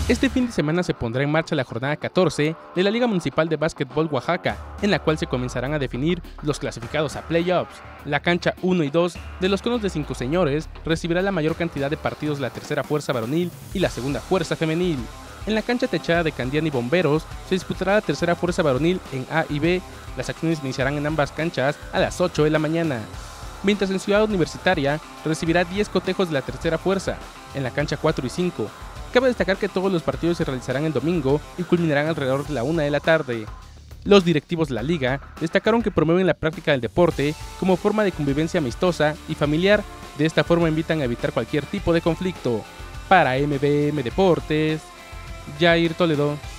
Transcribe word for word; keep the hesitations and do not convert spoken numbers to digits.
Este fin de semana se pondrá en marcha la jornada catorce de la Liga Municipal de Básquetbol Oaxaca, en la cual se comenzarán a definir los clasificados a playoffs. La cancha uno y dos de los Conos de Cinco Señores recibirá la mayor cantidad de partidos de la tercera fuerza varonil y la segunda fuerza femenil. En la cancha techada de Candián y Bomberos se disputará la tercera fuerza varonil en A y B. Las acciones iniciarán en ambas canchas a las ocho de la mañana. Mientras en Ciudad Universitaria recibirá diez cotejos de la tercera fuerza, en la cancha cuatro y cinco. Cabe destacar que todos los partidos se realizarán el domingo y culminarán alrededor de la una de la tarde. Los directivos de la liga destacaron que promueven la práctica del deporte como forma de convivencia amistosa y familiar. De esta forma invitan a evitar cualquier tipo de conflicto. Para M B M Deportes, Jair Toledo.